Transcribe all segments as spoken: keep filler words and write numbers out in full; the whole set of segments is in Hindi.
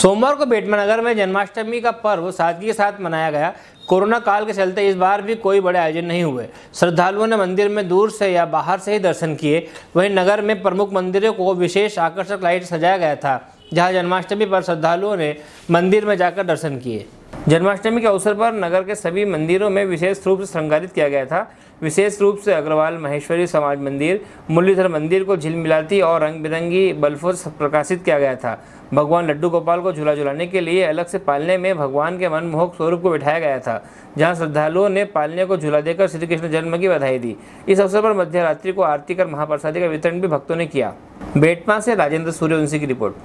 सोमवार को बेटमा नगर में जन्माष्टमी का पर्व सादगी के साथ मनाया गया। कोरोना काल के चलते इस बार भी कोई बड़े आयोजन नहीं हुए। श्रद्धालुओं ने मंदिर में दूर से या बाहर से ही दर्शन किए। वहीं नगर में प्रमुख मंदिरों को विशेष आकर्षक लाइट सजाया गया था, जहां जन्माष्टमी पर श्रद्धालुओं ने मंदिर में जाकर दर्शन किए। जन्माष्टमी के अवसर पर नगर के सभी मंदिरों में विशेष रूप से श्रृंगारित किया गया था। विशेष रूप से अग्रवाल महेश्वरी समाज मंदिर, मुरलीधर मंदिर को झिलमिलाती और रंग बिरंगी बल्बों से प्रकाशित किया गया था। भगवान लड्डू गोपाल को झूला झुलाने के लिए अलग से पालने में भगवान के मनमोहक स्वरूप को बिठाया गया था, जहां श्रद्धालुओं ने पालने को झूला देकर श्री कृष्ण जन्म की बधाई दी। इस अवसर पर मध्य रात्रि को आरती कर महाप्रसादी का वितरण भी भक्तों ने किया। बेटमा से राजेंद्र सूर्यवंशी की रिपोर्ट।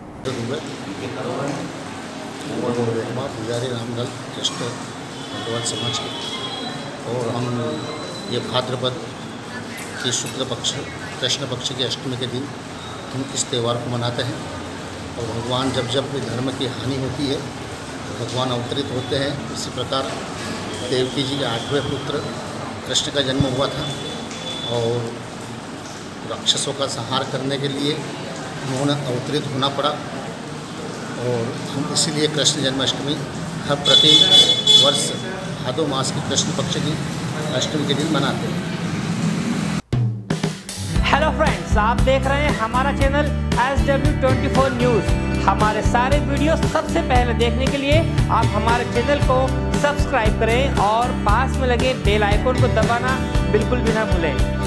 पुजारी रामलाल ट्रस्ट अग्रवाल समाज के, और हम ये भाद्रपद की शुक्ल पक्ष कृष्ण पक्ष की अष्टमी के दिन हम इस त्यौहार को मनाते हैं। और भगवान जब जब भी धर्म की हानि होती है भगवान अवतरित होते हैं। इसी प्रकार देवकी जी के आठवें पुत्र कृष्ण का जन्म हुआ था और राक्षसों का संहार करने के लिए उन्होंने अवतरित होना पड़ा, और हम इसीलिए कृष्ण जन्माष्टमी हर प्रति वर्ष भादो मास की कृष्ण पक्ष की अष्टमी के दिन मनाते हैं। हेलो फ्रेंड्स, आप देख रहे हैं हमारा channel S W twenty four news. हमारे सारे वीडियो सबसे पहले देखने के लिए आप हमारे चैनल को सब्सक्राइब करें और पास में लगे बेल आइकन को दबाना बिल्कुल भी ना भूलें।